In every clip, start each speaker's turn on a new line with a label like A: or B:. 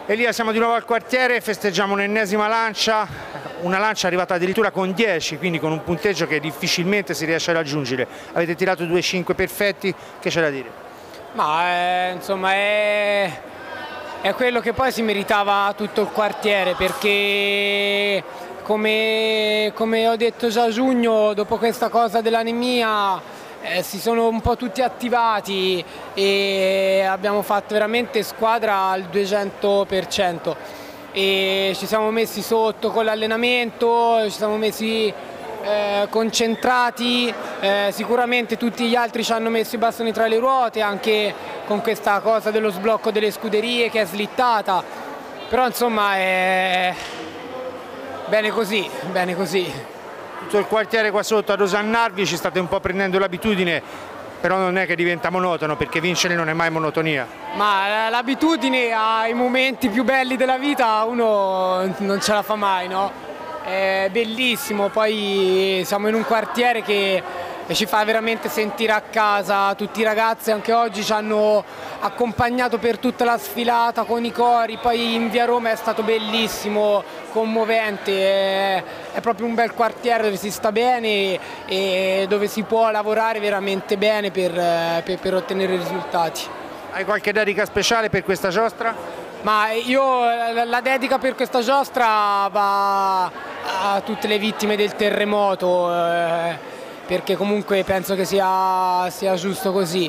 A: Elia, siamo di nuovo al quartiere, festeggiamo un'ennesima lancia, una lancia arrivata addirittura con 10, quindi con un punteggio che difficilmente si riesce a raggiungere. Avete tirato 2-5 perfetti, che c'è da dire?
B: Ma insomma è quello che poi si meritava tutto il quartiere, perché come ho detto già a giugno, dopo questa cosa dell'anemia si sono un po' tutti attivati e abbiamo fatto veramente squadra al 200% e ci siamo messi sotto con l'allenamento, ci siamo messi concentrati, sicuramente tutti gli altri ci hanno messo i bastoni tra le ruote anche con questa cosa dello sblocco delle scuderie che è slittata, però insomma è bene così, bene così.
A: Tutto il quartiere qua sotto ad osannarvi, ci state un po' prendendo l'abitudine, però non è che diventa monotono, perché vincere non è mai monotonia.
B: Ma l'abitudine ai momenti più belli della vita uno non ce la fa mai, no? È bellissimo, poi siamo in un quartiere che ci fa veramente sentire a casa, tutti i ragazzi anche oggi ci hanno accompagnato per tutta la sfilata con i cori, poi in via Roma è stato bellissimo, commovente, è proprio un bel quartiere dove si sta bene e dove si può lavorare veramente bene per ottenere risultati.
A: Hai qualche dedica speciale per questa giostra?
B: Ma io la dedica per questa giostra va a tutte le vittime del terremoto, perché comunque penso che sia giusto così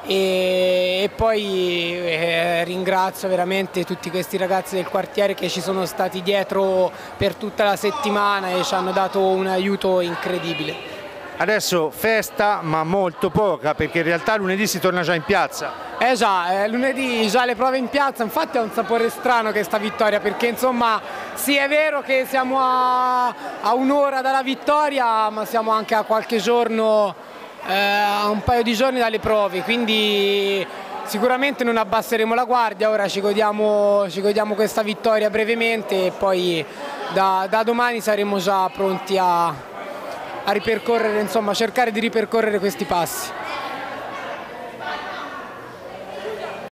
B: e poi ringrazio veramente tutti questi ragazzi del quartiere che ci sono stati dietro per tutta la settimana e ci hanno dato un aiuto incredibile.
A: Adesso festa, ma molto poca, perché in realtà lunedì si torna già in piazza.
B: Già, lunedì già le prove in piazza, infatti ha un sapore strano questa vittoria, perché insomma sì è vero che siamo a un'ora dalla vittoria, ma siamo anche a qualche giorno, a un paio di giorni dalle prove, quindi sicuramente non abbasseremo la guardia, ora ci godiamo questa vittoria brevemente e poi da domani saremo già pronti a ripercorrere, insomma cercare di ripercorrere questi passi.